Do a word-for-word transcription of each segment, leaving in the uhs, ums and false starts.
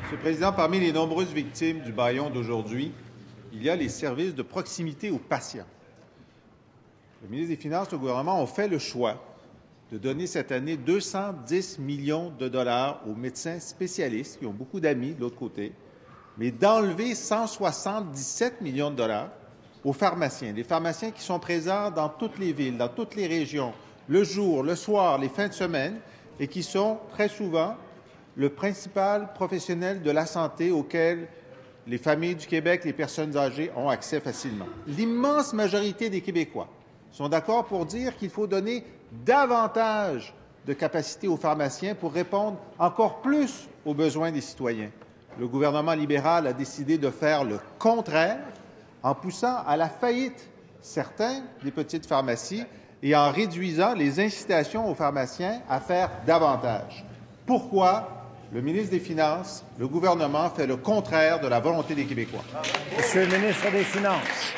Monsieur le Président, parmi les nombreuses victimes du bâillon d'aujourd'hui, il y a les services de proximité aux patients. Le ministre des Finances et le gouvernement ont fait le choix de donner cette année deux cent dix millions de dollars aux médecins spécialistes, qui ont beaucoup d'amis de l'autre côté, mais d'enlever cent soixante-dix-sept millions de dollars aux pharmaciens. Les pharmaciens qui sont présents dans toutes les villes, dans toutes les régions, le jour, le soir, les fins de semaine, et qui sont très souvent le principal professionnel de la santé auquel les familles du Québec, les personnes âgées ont accès facilement. L'immense majorité des Québécois sont d'accord pour dire qu'il faut donner davantage de capacité aux pharmaciens pour répondre encore plus aux besoins des citoyens. Le gouvernement libéral a décidé de faire le contraire en poussant à la faillite certains des petites pharmacies et en réduisant les incitations aux pharmaciens à faire davantage. Pourquoi le ministre des Finances, le gouvernement fait le contraire de la volonté des Québécois? Monsieur le ministre des Finances.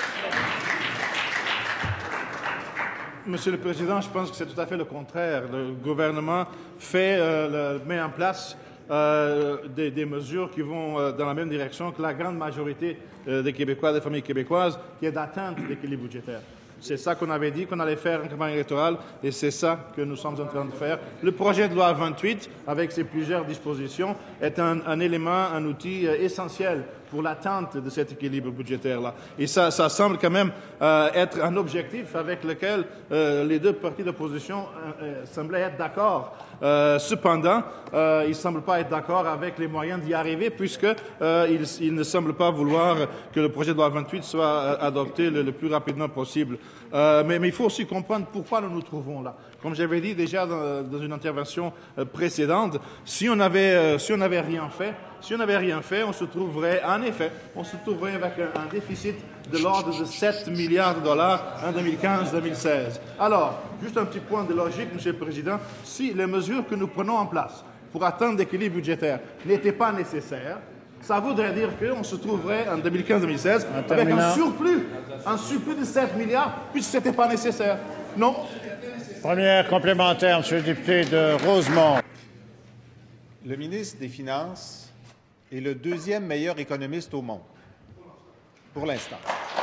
Monsieur le Président, je pense que c'est tout à fait le contraire. Le gouvernement fait, euh, le, met en place euh, des, des mesures qui vont euh, dans la même direction que la grande majorité euh, des Québécois, des familles québécoises, qui est d'atteindre l'équilibre budgétaire. C'est ça qu'on avait dit qu'on allait faire en campagne électorale et c'est ça que nous sommes en train de faire. Le projet de loi vingt-huit, avec ses plusieurs dispositions, est un, un élément, un outil euh, essentiel pour l'atteinte de cet équilibre budgétaire-là. Et ça, ça semble quand même euh, être un objectif avec lequel euh, les deux partis d'opposition euh, euh, semblaient être d'accord. Euh, cependant, euh, ils ne semblent pas être d'accord avec les moyens d'y arriver puisqu'ils euh, ils ne semblent pas vouloir que le projet de loi vingt-huit soit euh, adopté le, le plus rapidement possible. Euh, mais, mais il faut aussi comprendre pourquoi nous nous trouvons là. Comme j'avais dit déjà dans, dans une intervention euh, précédente, si on avait, euh, si on n'avait rien fait, si on n'avait rien fait, on se trouverait, en effet, on se trouverait avec un, un déficit de l'ordre de sept milliards de dollars en deux mille quinze deux mille seize. Alors, juste un petit point de logique, Monsieur le Président, si les mesures que nous prenons en place pour atteindre l'équilibre budgétaire n'étaient pas nécessaires, ça voudrait dire qu'on se trouverait en deux mille quinze deux mille seize avec un surplus, un surplus de sept milliards, puisque ce n'était pas nécessaire. Non. Première complémentaire, Monsieur le député de Rosemont. Le ministre des Finances est le deuxième meilleur économiste au monde, pour l'instant.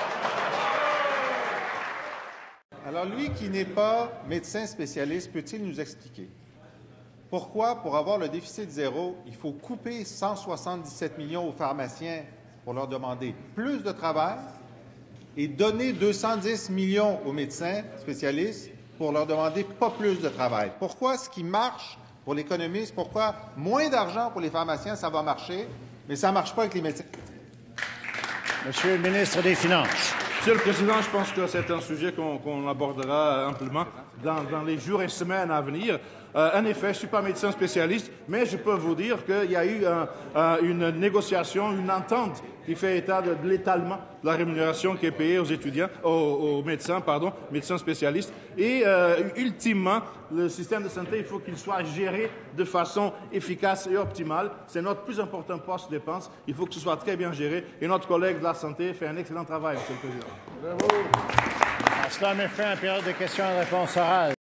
Alors, lui qui n'est pas médecin spécialiste, peut-il nous expliquer pourquoi, pour avoir le déficit zéro, il faut couper cent soixante-dix-sept millions aux pharmaciens pour leur demander plus de travail et donner deux cent dix millions aux médecins spécialistes pour leur demander pas plus de travail? Pourquoi ce qui marche pour l'économiste, pourquoi moins d'argent pour les pharmaciens, ça va marcher, mais ça ne marche pas avec les médecins? Monsieur le ministre des Finances. Monsieur le Président, je pense que c'est un sujet qu'on qu'on abordera amplement dans, dans les jours et semaines à venir. Euh, en effet, je ne suis pas médecin spécialiste, mais je peux vous dire qu'il y a eu un, un, une négociation, une entente qui fait état de, de l'étalement de la rémunération qui est payée aux étudiants, aux, aux médecins, pardon, médecins spécialistes. Et euh, ultimement, le système de santé, il faut qu'il soit géré de façon efficace et optimale. C'est notre plus important poste de dépense. Il faut que ce soit très bien géré. Et notre collègue de la santé fait un excellent travail, Monsieur le Président. Cela met fin à la période de questions et réponses orales.